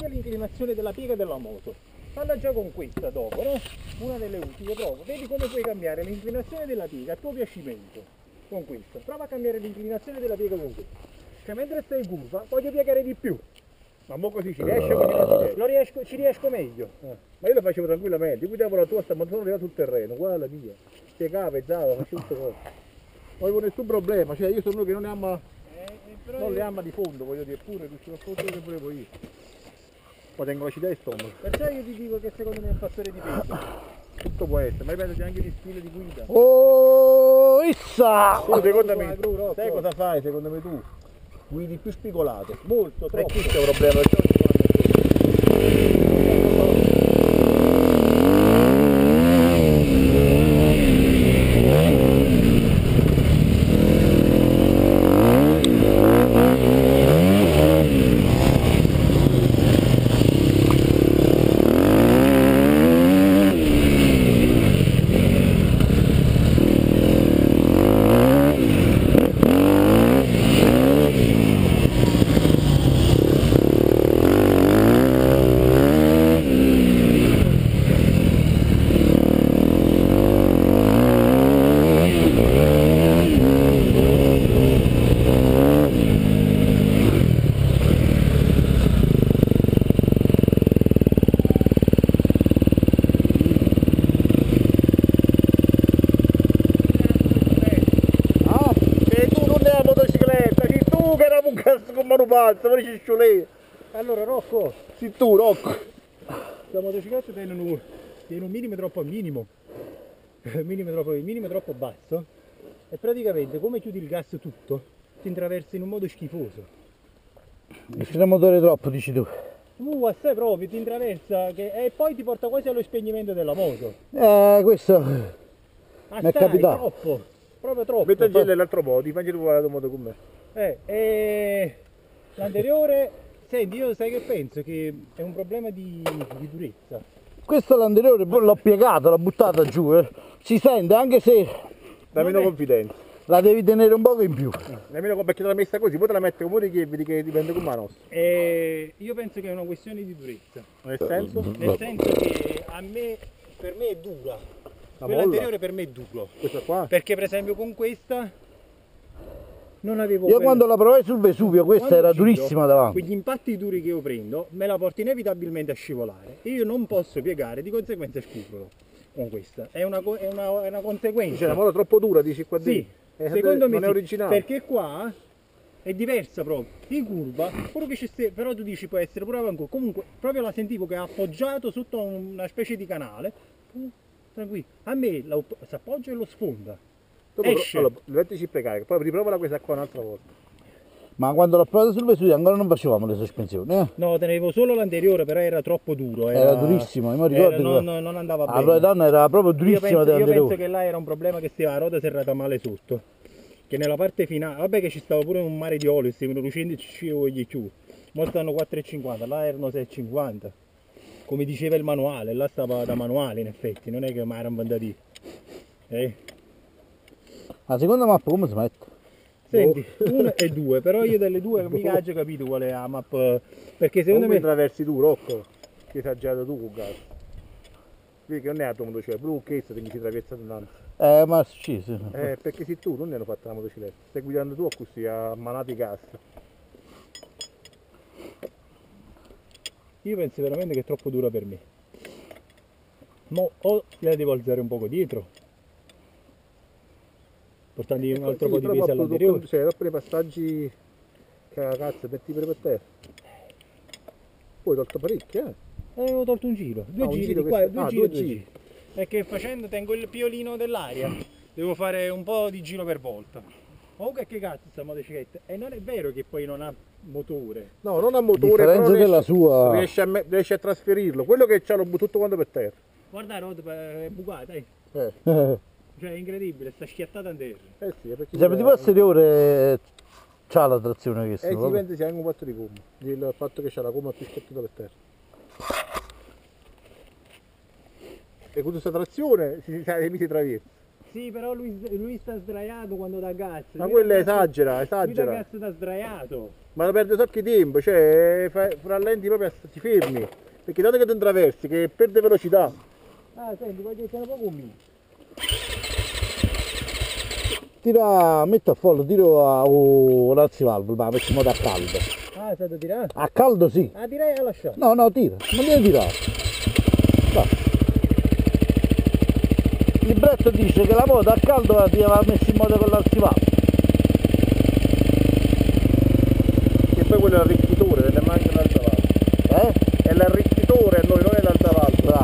sia l'inclinazione della piega della moto. Falla già con questa dopo, no? Una delle ultime, prova. Vedi come puoi cambiare l'inclinazione della piega a tuo piacimento con questa. Prova a cambiare l'inclinazione della piega con questa. Cioè mentre stai in curva voglio piegare di più. Ma mo così ci riesce, così non ci riesco, ci riesco meglio. Ma io lo facevo tranquillamente, io guidavo la tua ma sono arrivato sul terreno, guarda la mia. Piegava, pezzava, facevo tutte cose. Non avevo nessun problema, cioè io sono uno che non ne ama, non le ama di fondo, voglio dire, pure riuscivo a fare che volevo io. Poi tengo l'acidità e stomaco. Perciò io ti dico che secondo me è un fattore di peso. Tutto può essere, ma ripeto c'è anche di stile di guida. Oh, issa! Tu secondo me, sai cosa fai secondo me tu? Guidi più spigolato. Molto, troppo. E questo è un problema. Manupazzo, ma dici sciolè. Allora Rocco, sì tu Rocco. La motocicletta tiene un minimo troppo minimo. minimo troppo basso. E praticamente come chiudi il gas tutto, ti intraversa in un modo schifoso. Il motore troppo, dici tu. Assai proprio, ti intraversa e poi ti porta quasi allo spegnimento della moto. Questo mi è capitato. Troppo, proprio troppo. Metti il gelo l'altro po', ti mangi tu la tua moto con me. L'anteriore, senti, io sai che penso che è un problema di durezza. Questo l'anteriore l'ho piegato, l'ho buttata giù, si sente anche se da meno confidenza. La devi tenere un poco in più. Nemmeno perché te la messa così, poi te la metti come ti chiedi che dipende come la nostra. Io penso che è una questione di durezza. Nel senso? Nel senso che per me è dura. Quella anteriore per me è duro. Questa qua? Perché per esempio con questa non avevo... Io quando la provai sul Vesuvio questa era durissima davanti. Quegli impatti duri che io prendo me la porto inevitabilmente a scivolare. E io non posso piegare, di conseguenza scivolo con questa. È una conseguenza. Cioè la moto troppo dura, dici qua dentro? Sì, secondo me non è originale. Perché qua è diversa proprio. In curva, pure che però tu dici può essere pure avanti. Comunque proprio la sentivo che ha appoggiato sotto una specie di canale. Tranquillo. A me si appoggia e lo sfonda. Esce. Allora, mettici precari, poi riprovala questa qua un'altra volta. Ma quando l'ho provata sul Vesuvio ancora non facevamo le sospensioni, eh? No, tenevo solo l'anteriore, però era troppo duro. Era durissimo, io mi ricordo non andava bene. La prova donna era proprio durissima. Io penso che là era un problema che la ruota si è serrata male sotto. Che nella parte finale, vabbè che ci stava pure un mare di olio, stavano lucendo e ci scevo gli più. Mo stanno 4,50, là erano 6,50. Come diceva il manuale, là stava da manuale in effetti, non è che mai erano vendati. La seconda mappa come si mette? Senti, 1 e 2, però io delle due mica ho capito qual è la mappa. Perché secondo me attraversi tu, Rocco, che hai esagerato tu con gas. Vedi che non è la tua motocicletta, proprio che ti si attraversa innanzi. Ma sì. Perché se tu non ne hanno fatto la motocicletta, stai guidando tu così a manati gas. Io penso veramente che è troppo dura per me. Mo o la devo alzare un poco dietro, portandogli un altro po' di peso all'anteriore. Cioè, troppo i passaggi che cazzo metti per te. Poi hai tolto parecchio, ho tolto un giro, due giri di qua, due giri. Perché facendo tengo il piolino dell'aria, devo fare un po' di giro per volta. Oh che cazzo sta motocicletta! E non è vero che poi non ha motore. No, non ha motore, però della sua riesce a trasferirlo. Quello che c'ha lo butto tutto quanto per terra. Guarda la rotta è bucata, Cioè è incredibile, sta schiattata in terra. Sì, perché se tipo posteriore c'ha la trazione che dipende se hai un 4 di gomma. Il fatto che c'ha la gomma più schiattata per terra. E con questa trazione mi si traversa. Sì, però lui sta sdraiato quando dà gas. Ma quello esagera. Lui dà gas da sdraiato. Ma non perde sacco di tempo, cioè rallenti proprio, ti fermi. Perché dato che ti intraversi, che perde velocità. Ah, senti, voglio essere un po' convinto. Tira, metti a follo, tiro a l'alzivalvo, ma metti in modo a caldo. Ah, è stato tirato? A caldo sì. Ah, direi a lasciare. No, no, tira, non devi tirare. Dai. Il libretto dice che la moto a caldo va messa in moto con l'alzivalvo. E poi quello è l'arricchitore, delle manche l'alzavalvo. È l'arricchitore a noi, non è l'alzavalvo. Bravo.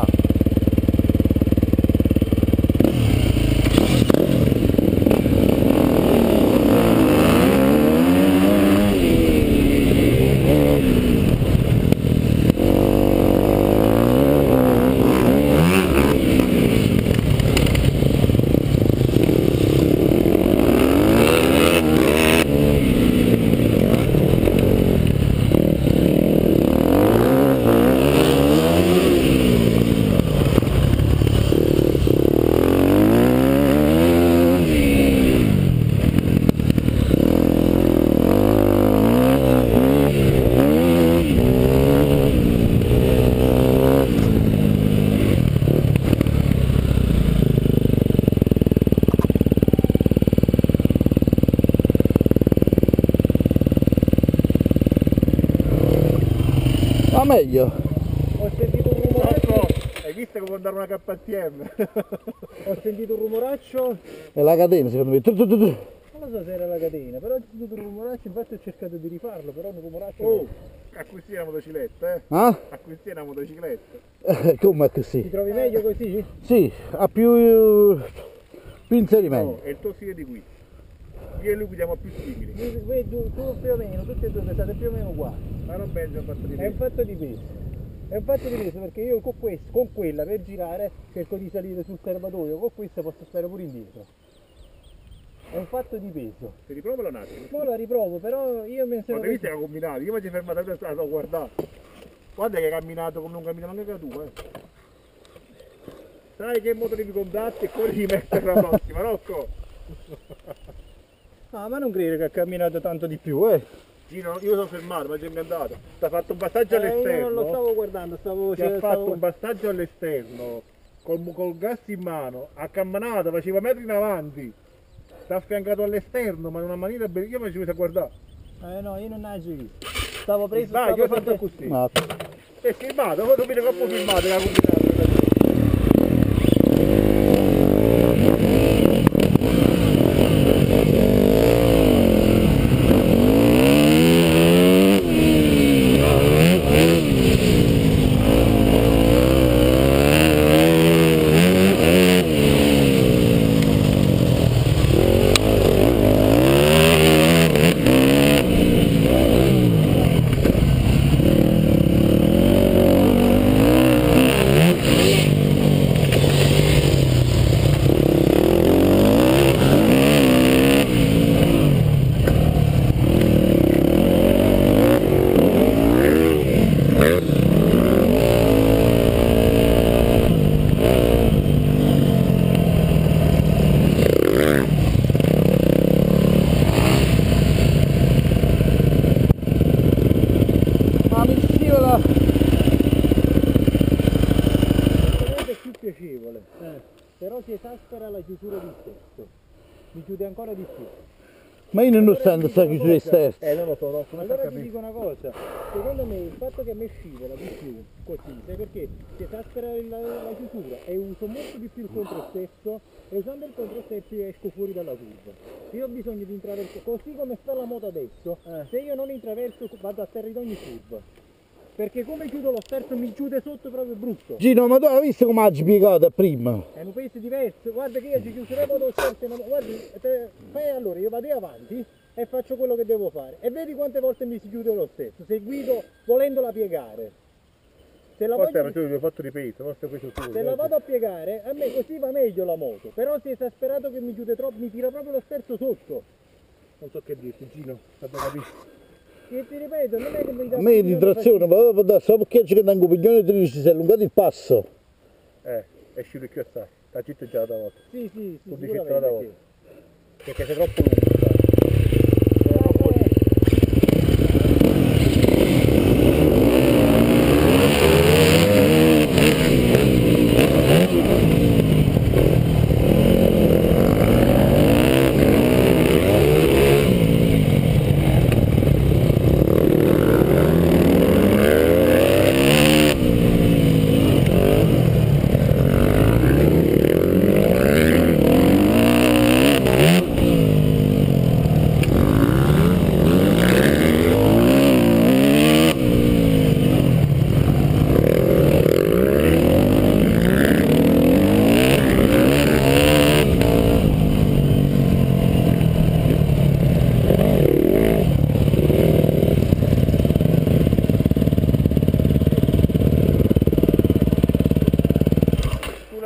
Ma meglio. Ho sentito un rumoraccio. Hai visto come può andare una KTM? Ho sentito un rumoraccio. È la catena secondo me. Non lo so se era la catena, però ho sentito un rumoraccio, infatti ho cercato di rifarlo, però un rumoraccio. Oh, acquisti una motocicletta, eh? Ah? Acquisti una motocicletta. Come è Ti così? trovi meglio così? Sì, ha più inserimenti. Oh, è il tuo stile di guida. Io e lui guidiamo più simili. Tu più o meno, tutti e due pensate più o meno uguali. Ma non penso a un fatto di È un peso. fatto di peso. È un fatto di peso perché io con quella per girare cerco di salire sul serbatoio, con questa posso stare pure indietro. È un fatto di peso. Ti riprovalo un attimo. Ora la riprovo, però io mi sono... Ma hai visto che ha combinato? Io mi sono fermato adesso a guardare. Guarda che hai camminato come non cammina neanche tu, eh. Sai che moto devi comprarti e poi rimettere la prossima, Rocco? Ah, ma non credo che ha camminato tanto di più, eh. Gino, io sono fermato, ma ci è incantato. Ti ha fatto un passaggio Io all'esterno. non lo stavo guardando, Ti ha fatto un passaggio all'esterno col gas in mano, ha camminato, faceva metri in avanti, ti ha affiancato all'esterno, ma in una maniera bella. Io mi ci metto a guardare. no, io non ho visto. Stavo preso, Vai, io ho fatto così. Ma È filmato, poi dopo troppo filmato che ha combinato. mi scivola. È più piacevole, però si esaspera la chiusura di stesso. Mi chiude ancora di più. Ma io non sento questa chiusura esterna. Non lo so, Rocco, non so Allora ti capire. dico una cosa, secondo me il fatto che a me scivola di più così, sai perché si esaspera la chiusura e uso molto di più il controstesso e usando il controstesso io esco fuori dalla curva. Io ho bisogno di intraversare, così come sta la moto adesso, se io non intraverso vado a terra di ogni curva. Perché come chiudo lo sterzo mi chiude sotto proprio brutto. Gino, ma tu hai visto come ha spiegato prima? È un paese diverso, guarda che io ci chiuderemo lo sterzo, guarda, fai allora, io vado avanti e faccio quello che devo fare. E vedi quante volte mi si chiude lo sterzo, se guido volendola piegare. Se la, Forse voglio, hai fatto ripeto, forse questo tu. se la vado a piegare, a me così va meglio la moto. Però si è esasperato che mi chiude troppo, mi tira proprio lo sterzo sotto. Non so che dirti, Gino, sta da capire. E ti ripeto, non è che mi dà... A me di trazione, ma dopo da so perché c'è che da un copiglione 13 si è allungato il passo. È uscito più assai, sta zitto già da volta. Sì, sì, sì, Tu dici sicuramente, la sì. volta. Perché sei troppo lungo, sai. Sei troppo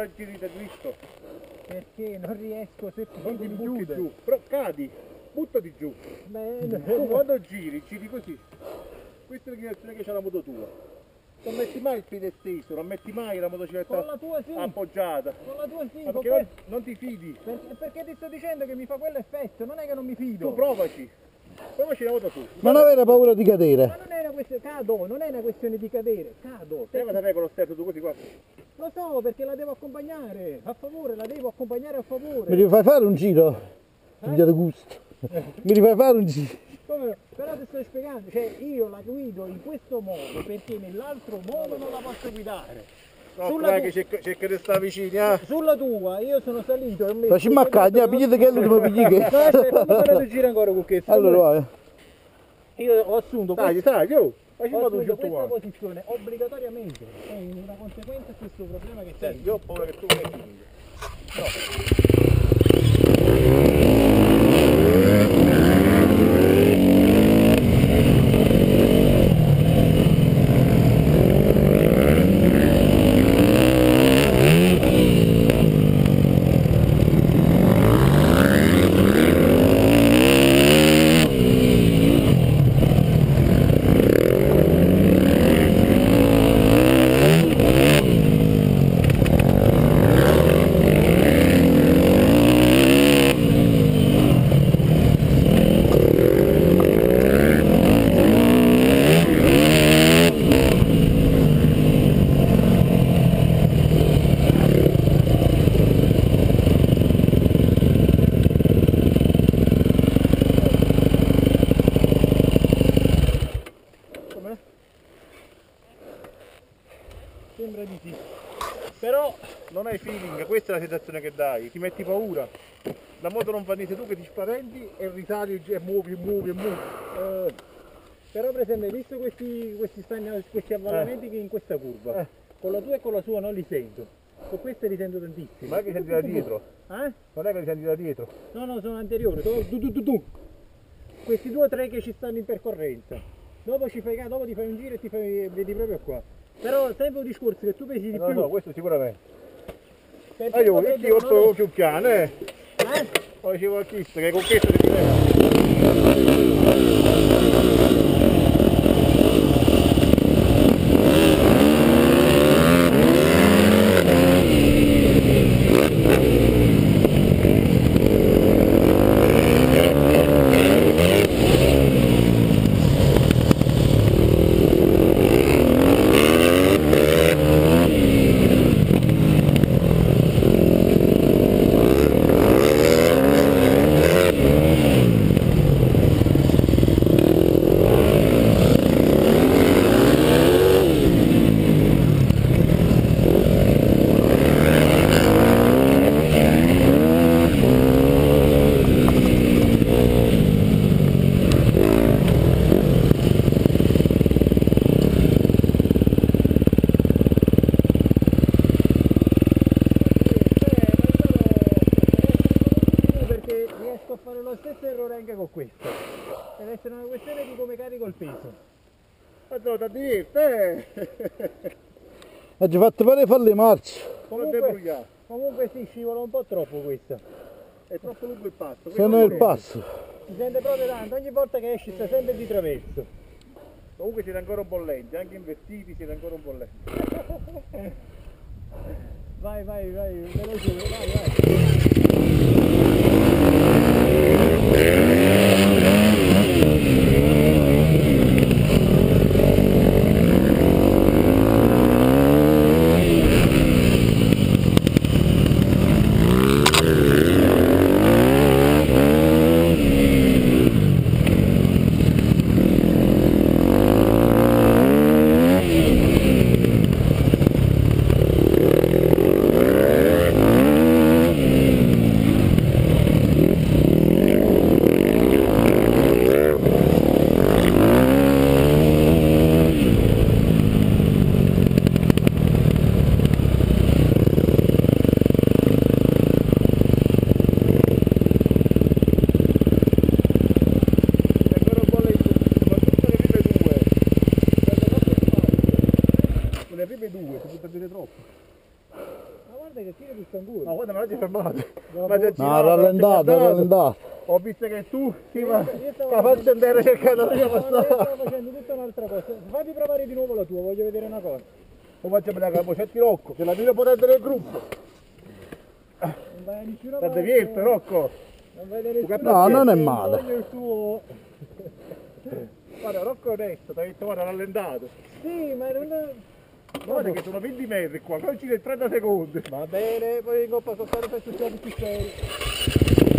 la giri da dritto. Perché non riesco, se Non ti mi butti chiude. giù, però cadi, buttati giù. Bene. Tu quando giri così. Questa è l'inclinazione che c'è la moto tua. Non metti mai il piede steso, non metti mai la Con motocicletta la tua sì, appoggiata. con la tua sì, Ma con perché quel- non ti fidi? perché ti sto dicendo che mi fa quell'effetto, non è che non mi fido. Tu provaci. Provaci la moto tu. Ma non avere paura di Ma cadere. non è una questione, cado, non è una questione di cadere, cado. Te la sapere con lo sterzo tu così qua. Lo so perché la devo accompagnare, a favore, la devo accompagnare a favore. Mi rifai fare un giro? Figlio di gusto. Mi rifai fare un giro? Come? Però ti sto spiegando, cioè io la guido in questo modo perché nell'altro modo non la posso guidare. No, Sulla dai, tua- che cerca di stare vicini, eh. Sulla tua io sono salito e ho messo... Facciamo a cagna, pigliate che è l'ultimo pigli che. No, aspetta, fammi fare due giri ancora con questo. Allora vai. Io ho assunto Dai, questo- dai, io. ho Facciamo tu assunto giù questa qua. posizione obbligatoriamente, è una conseguenza a questo problema che c'è. Senti, io ho paura che tu mi metti. Com'è? Sembra di sì. Però Non hai feeling, questa è la sensazione che dai, ti metti paura. La moto non fa niente, tu che ti spaventi e risali e muovi. però per esempio hai visto questi avvallamenti che in questa curva? Con la tua e con la sua non li sento. Con queste li sento tantissimo. Ma è che senti da dietro, Eh? non è che li senti da dietro. No, sono anteriori. Tu. Questi 2 o 3 che ci stanno in percorrenza. Dopo ti fai un giro e vedi proprio qua. Però sempre un discorso che tu pesi di No, più. no, questo sicuramente. Perché Io potrebbe ho non- più piano, eh. Eh? Poi dicevo a Cristo che con questo ti leva. Perché riesco a fare lo stesso errore anche con questo. Deve essere una questione di come carico il peso. Ma no, da dirte, Ha già fatto pare fare le marce. come debrugliare. Comunque si scivola un po' troppo questa. È troppo lungo il passo. Sono nel passo. Si sente proprio tanto, ogni volta che esci sta sempre di traverso. Comunque siete ancora un po' lenti, anche investiti siete ancora un po' lenti. Vai, veloce, vai. Le prime due, si può perdere troppo. Ma guarda che tira di canguro. Ma guarda, ma non ti fermate. No, rallentato. Ho visto che tu Io stavo faccio andare cercando la mia stavo passata. facendo tutta un'altra cosa. Fammi provare di nuovo la tua, voglio vedere una cosa. Lo facciamo la capocetti Rocco, che la mia potente del gruppo. Non vai a nessuna La parte. devierte Rocco. Non vai da nessuna No, non è parte, male. voglio il tuo. Guarda, Rocco è onesto, ti ha detto guarda rallentato. Sì, ma non è... Guarda che sono 20 metri qua, poi ci sono 30 secondi. Va bene, poi vengo a toccare per tutti i più seri.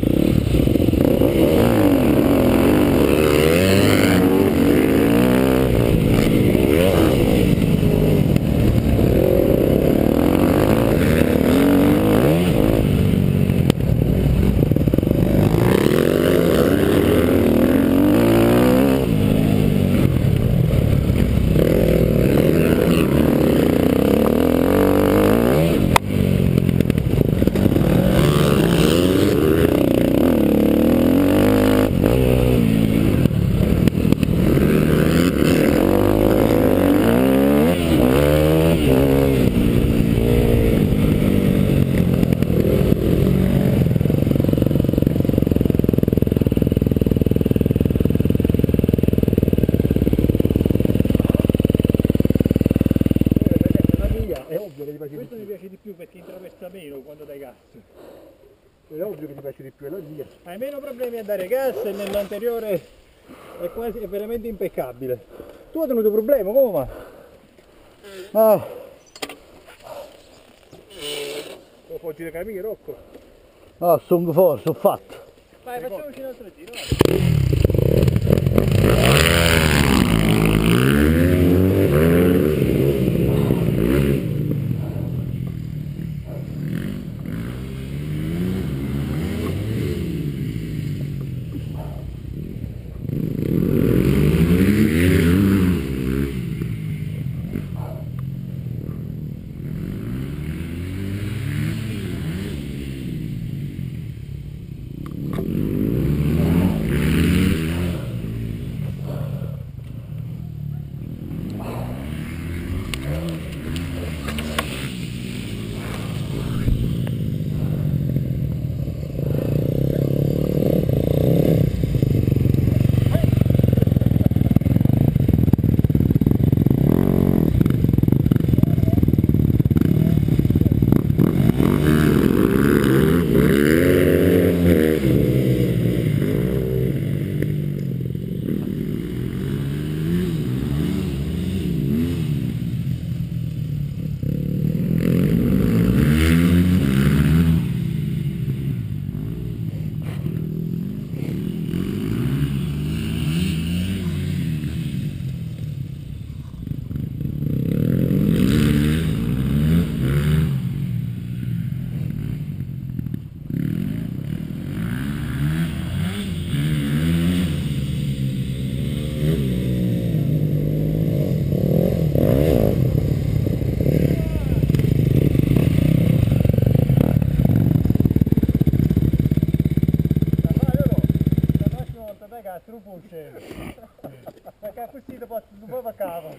Questo mi piace di più perché intraversa meno quando dai gas. È ovvio che ti piace di più, è la mia. Hai meno problemi a dare gas e nell'anteriore è veramente impeccabile. Tu hai tenuto problema, come va? Ah, Lo puoi girare camino Rocco. no, sono fuori, sono fatto. Vai, facciamoci un altro giro. Vai. Tu pusce. Perché così dopo non può cavo.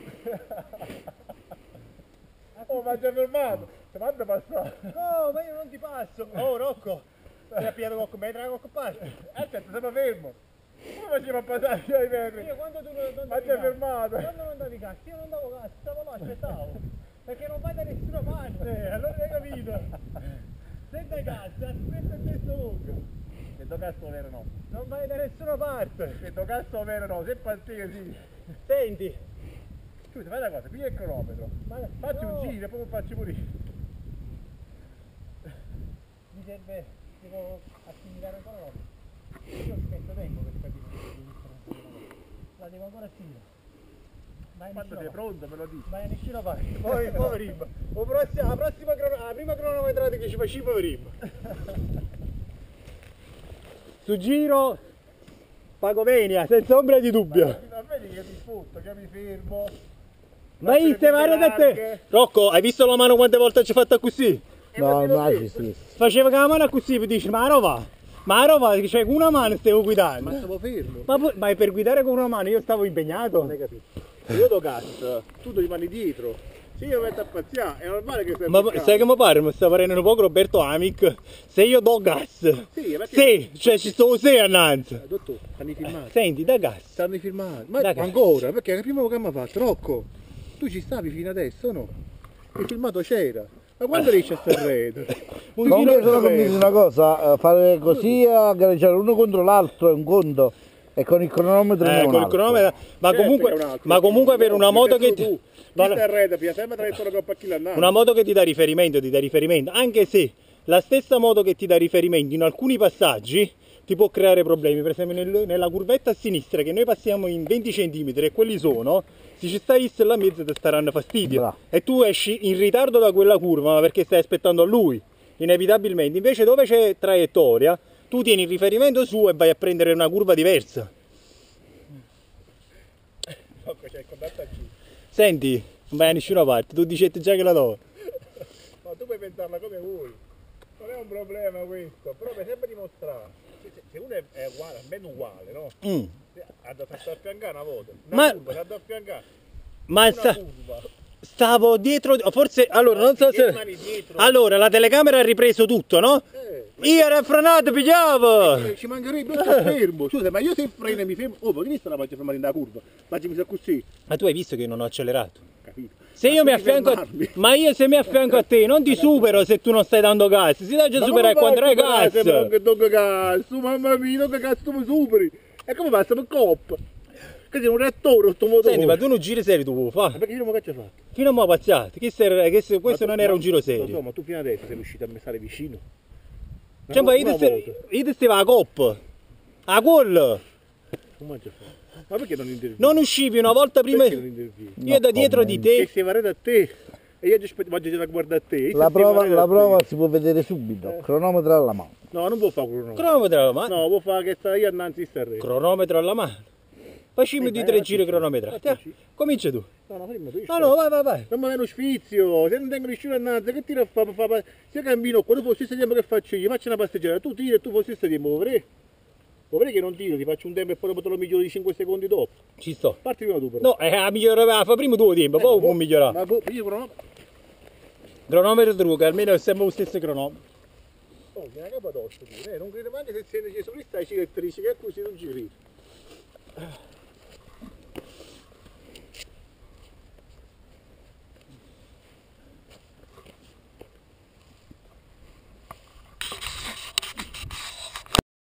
Oh, ma già fermato. Ti manda passare. No, ma io non ti passo. Oh, Rocco. Ti ha pigliato qualche metro da qualche parte. Aspetta, siamo fermo. Come facevo a passare ai metri? Io quando tu non Ma ti hai fermato. Quando non davi gas, io non davo gas, stavo là, aspettavo. Perché non vai da nessuna parte, allora hai capito? Se dai gas, aspetta il testo lungo. Se do cazzo vero no. Non vai da nessuna parte. Se do cazzo vero no, se partire sì. Senti. Scusa, fai una cosa, piglia il cronometro. Facci no. un giro e poi facci pure io. Mi serve, devo assimilare ancora roba. Io aspetto tempo per capire che devo fare. La devo ancora assimilare. Quando sei pronto me lo dici. Vai a nessuna parte. Poi vedremo. La prima cronometrata che ci facciamo vedremo. Su giro Pagomenia, senza ombra di dubbio. Ma vedi che mi sfotto, che mi fermo. Ma te, guarda te! Rocco, hai visto la mano quante volte ci ha fatto così? No, immagini sì. Faceva con la mano così e dici, ma rova, cioè con una mano stavo guidando. Ma stavo fermo. Ma per guidare con una mano io stavo impegnato. Non hai capito. Io do gas, tu ti rimani dietro. Se io metto a pazziare, è normale che stai Ma sai che mi pare? Mi sta parendo un po' Roberto Amic. Se io do gas. Sì, perché... Sì, cioè ci sto se annanzi. Dottore, stanno filmati. Senti, da gas. Stanno filmati. Ma Dai, ancora, perché la prima che mi ha fatto, Rocco, tu ci stavi fino adesso, no? Il filmato c'era. Ma quando riesci a stare? Comunque sono convinto di una cosa, fare così a gareggiare uno contro l'altro è un conto e con il cronometro è un Con il altro. cronometro, ma comunque per una moto che ti... Una moto che ti dà riferimento, anche se la stessa moto che ti dà riferimento in alcuni passaggi ti può creare problemi. Per esempio nella curvetta a sinistra che noi passiamo in 20 cm e quelli sono, se ci stai là in mezzo ti staranno fastidio. Bravo. E tu esci in ritardo da quella curva ma perché stai aspettando a lui, inevitabilmente. Invece dove c'è traiettoria, tu tieni il riferimento su e vai a prendere una curva diversa. Senti, non vai a nessuna parte, tu dici già che la do. Ma tu puoi pensarla come vuoi, non è un problema questo, però mi sembra dimostrare. Se uno è uguale, almeno uguale, no? Ha da affiancare una volta, Ma- curva, ha da affiancare Ma una sta... curva. Stavo dietro, forse, allora non so se... Mani dietro. Allora, la telecamera ha ripreso tutto, no? Io ero frenato, pigliavo! Ci mancherebbe, io sto fermo. Scusa, ma io se freno e mi fermo, oh, ma che mi sta la faccia fermare in da curva? Ma mi sa così, Ma tu hai visto che io non ho accelerato? capito? Se io mi devi affianco a... fermarmi. Ma io se mi affianco a te non ti supero se tu non stai dando gas, si dà già superare quando hai gas! Che tocca cazzo, mamma mia, che cazzo mi superi? E come passa per coppa? Che sei un reattore sto motore? Senti, ma tu non giri serio tu puoi Ma fare? perché io non mi faccio fatto? Fino a mo' pazziate, questo non era un giro Lo so, serio. ma tu fino adesso sei riuscito a me stare vicino. Cioè, ma Una volta. io ti stavo a coppa. A gol! Come ci fa? Ma perché non intervieni? Non uscivi una volta prima... Perché non intervieni? Io da dietro di Che te... si va da te. E io ti aspetto, voglio guardare a te. La prova si può vedere subito, cronometro alla mano. No, non può fare quello. Cronometro alla mano. No, può fare che sta io innanzi sta re. Cronometro alla mano. Facciamo di 3 giri cronometrati. Comincia tu. No, prima tu. No, vai. Non mi viene uno sfizio, se non tengo nessuno innanzi, che tira a fare? Se cammino qua, dopo lo stesso tempo che faccio io, faccio una passeggiata, tu tiri e tu fai lo stesso tempo, vorrei che non tiro, ti faccio un tempo e poi dopo te lo miglioro di 5 secondi dopo. Ci sto. Parti prima tu però. No, fa prima tuo tempo, poi può migliorare. Ma io però... Cronometro trucco, almeno è sempre lo stesso cronometro. Oh, che è una capa d'osso, non credo neanche se sei solista e ci elettrici, che è così non giri.